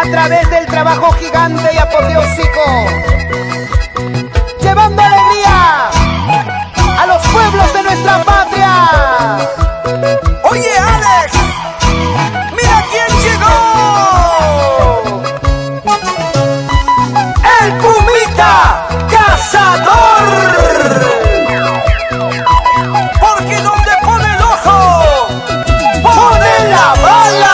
a través del trabajo gigante y apoteósico, llevando alegría a los pueblos de nuestra patria. Oye, Alex, mira quién llegó. El Pumita Cazador. Porque donde pone el ojo, pone la bala.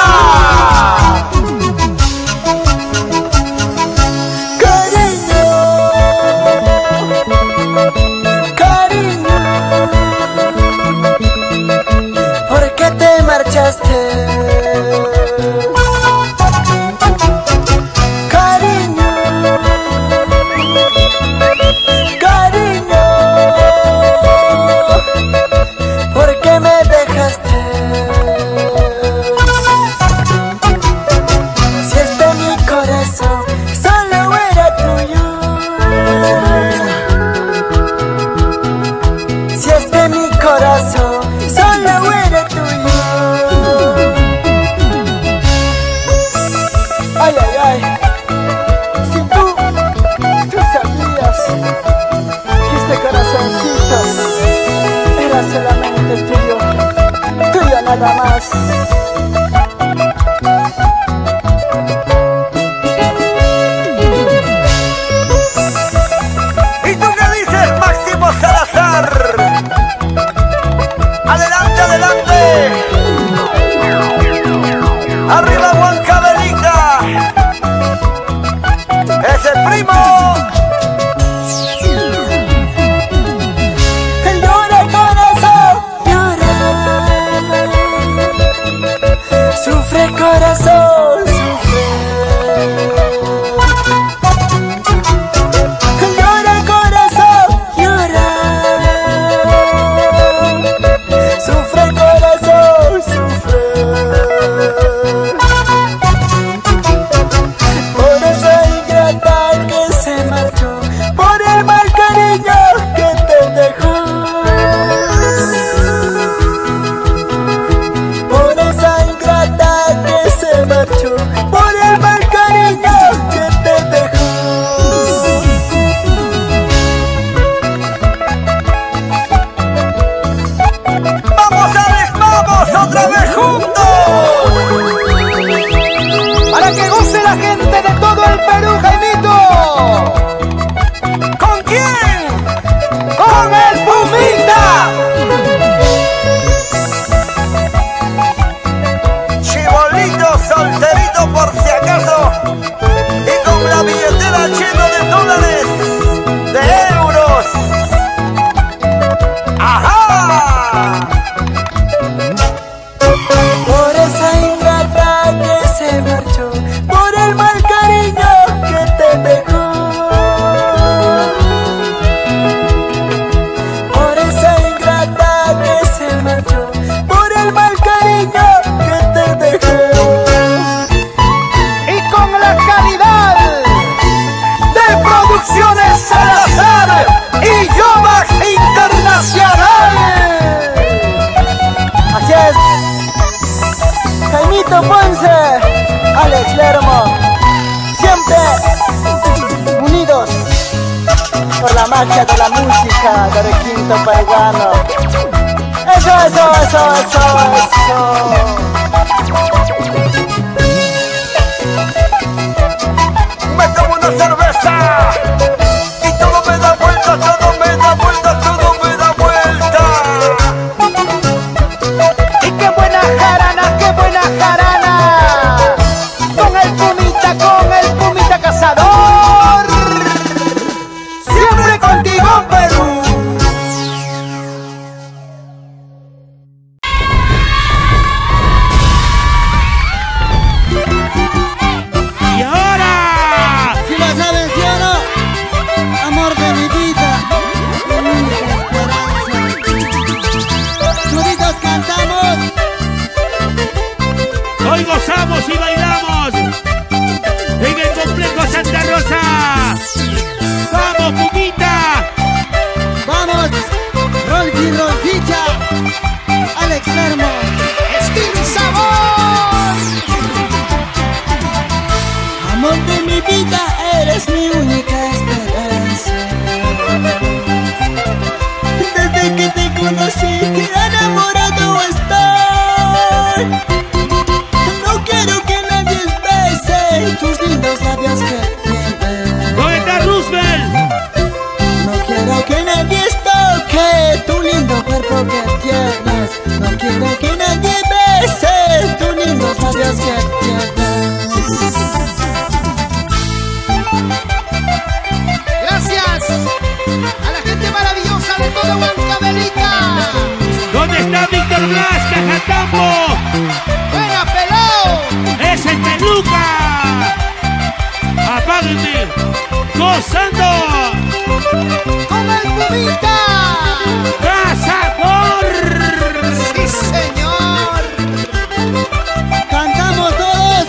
Nada más. ¿Y tú qué dices, Máximo Salazar? Adelante, adelante. Arriba, Huancavelica. Es el primo. Sufre corazón, sufre. Llora corazón, llora. Sufre corazón, sufre. Por esa ingrata que se marchó, por el mal cariño que te dejó. Por el mal cariño que te dejó. ¡Vamos, Alex, vamos! ¡Otra vez juntos! Para que goce la gente de todo el Perú, Jaimito. ¿Con quién? ¡Con el Pumita! Solterito por si acaso, y con la billetera llena de dólares, de euros. ¡Ajá! Por esa ingrata que se marchó, por el mal cariño que te dejó. Por esa ingrata que se marchó, por el mal cariño que te dejó. Producciones Salazar y Yomax Internacional. Así es, Jaimito Ponce, Alex Lermo, siempre unidos por la magia de la música del requinto peruano. Eso, eso, eso, eso, eso. Me tomo una cerveza y todo me da vuelta, todo me da vuelta, todo me da vuelta. Y qué buena jarana, qué buena jarana. Con el Pumita Cazador. Siempre contigo, Perú. al tambo. ¡Buena, pelao! Es el peluca. Apáguenme. Gozando. ¡Con el Pumita! Cazador. ¡Sí, señor! Cantamos todos.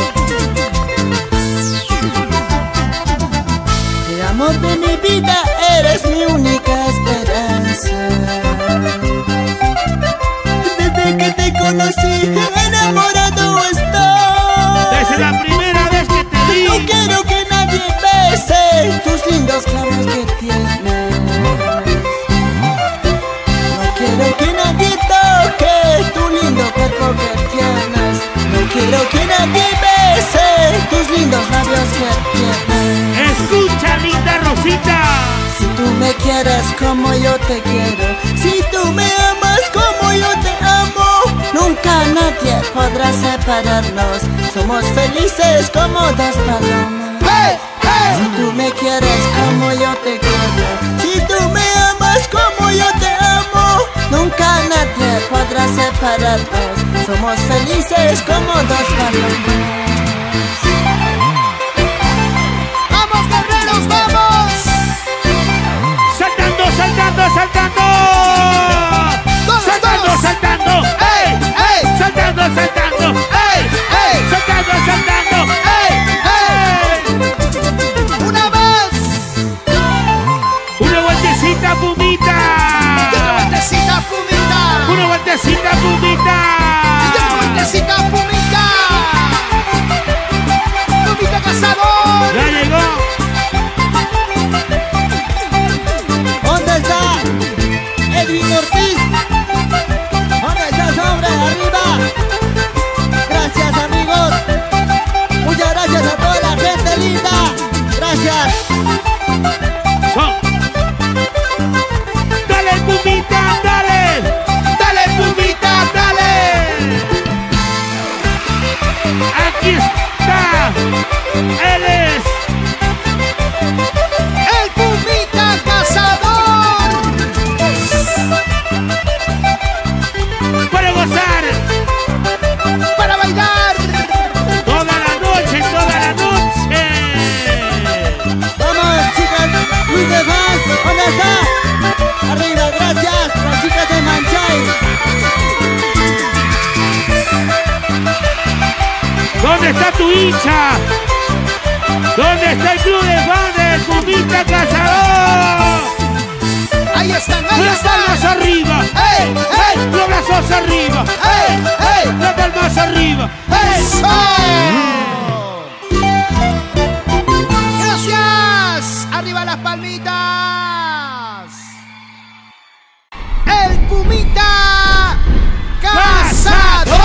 El amor de mi vida, eres mi única esperanza. Desde que te conocí, enamorado estoy. Desde la primera vez que te vi. No quiero que nadie bese tus lindos labios que tienes. No quiero que nadie toque tu lindo cuerpo que tienes. No quiero que nadie bese tus lindos labios que tienes. Escucha, linda Rosita. Si tú me quieres como yo te quiero, si tú me amas como yo te amo, nunca nadie podrá separarnos. Somos felices como dos palomas. ¡Hey! ¡Hey! Si tú me quieres como yo te quiero, si tú me amas como yo te amo, nunca nadie podrá separarnos. Somos felices como dos palomas. ¡Vamos, guerreros, vamos! Saltando, saltando, saltando. ¡Todos, Saltando, todos! saltando. ¡Ey! ¡Ey! Saltando, saltando. ¡Ey! ¡Ey! Saltando, saltando. ¡Ey! ¡Ey! ¡Una más! Una vueltecita, Pumita. ¡Y otra vueltecita, Pumita! Una vueltecita, ¡Y Pumita. otra vueltecita, Pumita! ¡Pumita cazador! Ya llegó. ¿Dónde está Edwin Ortiz? ¿Dónde está ese hombre? ¡Arriba! Gracias, amigos. Muchas gracias a toda la gente linda. Gracias. Son. Dale, Pumita, dale. ¡Dale, Pumita, dale! Aquí está. Él es ¡El Pumita cazador! para gozar ¡Para bailar! toda la noche, toda la noche. Vamos, chicas. Luis de Vaz, ¿dónde está? Arriba, gracias. Las chicas de Manchay. ¿Dónde está tu hincha? ¿Dónde está el club de fans del Pumita Cazador? ¡Ahí están, ahí Las palmas están! arriba. ¡Ey! ¡Ey! Los brazos arriba. ¡Ey! ¡Ey! Las palmas arriba. ¡Eso! ¡Gracias! ¡Arriba las palmitas! ¡El Pumita cazador!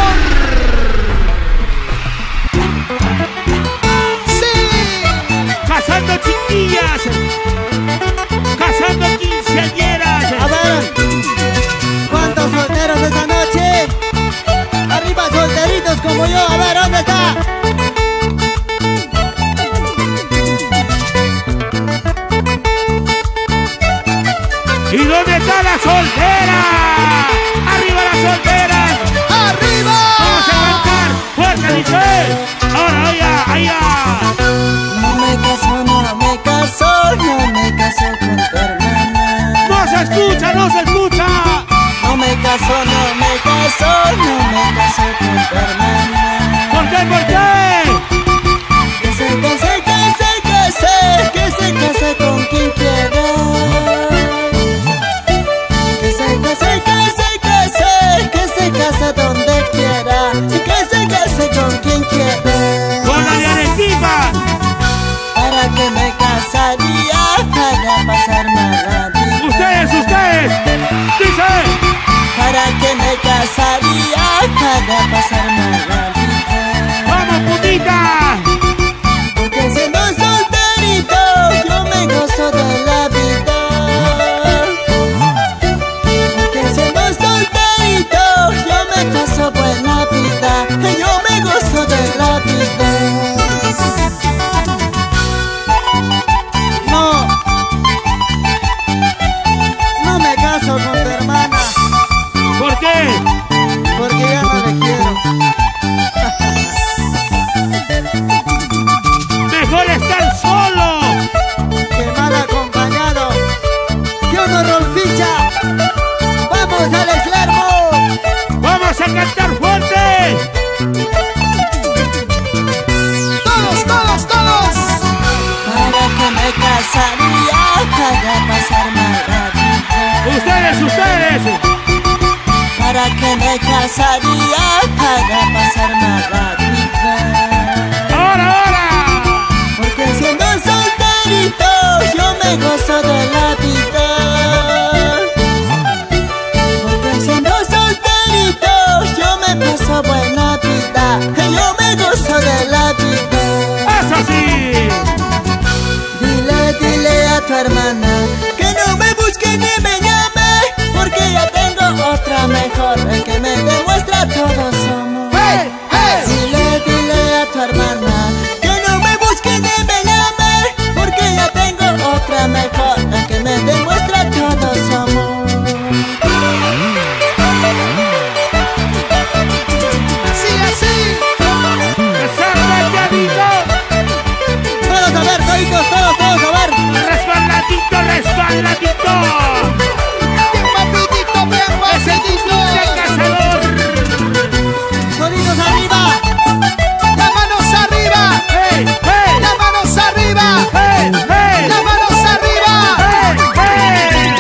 ¡Sí! Cazando chiquillas. Cazando quinceañeras. A ver, ¿cuántos solteros esta noche? Arriba, solteritos como yo. A ver, ¿dónde está? ¿Y dónde está la soltera? ¡Arriba la soltera! ¡Arriba! ¡Vamos a cantar! ¡Fuerte, dice! ¡Ahora, allá, allá! No me caso, no me caso, no me caso con tu hermana. ¡No se escucha, no se escucha! No me caso, no me caso, no me caso con tu hermana. ¿Por qué, por qué? Que se case, que se case, que se case con quien quiera. Que se case, que se case, que se case donde quiera. Que se case con quien quiera. ¡Con la de Arequipa! ¿Para que me casaría? Para pasar mala vida. ¡Ustedes! ¡Dice! ¿Para que me casaría? Para pasar mala vida. ¡Vamos, Pumita! Porque siendo solterito yo me gozo de la vida. Porque siendo solterito yo me gozo buena vida. Yo me gozo de la vida. No, no me caso con tu hermana. ¿Por qué? a cantar fuerte. Todos, todos, todos. ¿Para qué me casaría? Para pasar mal la vida. Ustedes. ¿Para qué me casaría? Para pasar mal la vida. Ahora. Porque siendo solterito yo me gozo de la vida. Porque siendo solterito yo me paso buena vida. Yo me gozo de la vida. Eso sí. Dile a tu hermana que no me busque ni me llame, porque ya tengo otra mejor que me demuestra todos somos. ¡Hey! ¡Hey! Dile a tu hermana que no me busque ni me llame, porque ya tengo otra mejor que me demuestra todos somos. Así, así. Todos a ver, toditos, todos a ver. Resbaladito. Bien rapidito, bien Es el rapidito. Cumbita Cazador. Toditos arriba. Las manos arriba. Hey. Las manos arriba. Hey. Las manos arriba. Hey.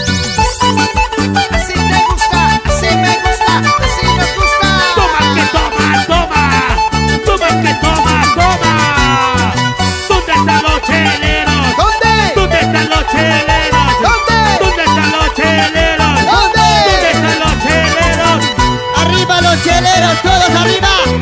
Así te gusta, así me gusta, así nos gusta. Toma que toma. Toma que toma. ¿Dónde están los cheleros? ¿Dónde? ¿Dónde están los cheleros? ¿Dónde? ¿Dónde están los cheleros? ¿Dónde? ¿Dónde están los cheleros? Arriba los cheleros, todos arriba.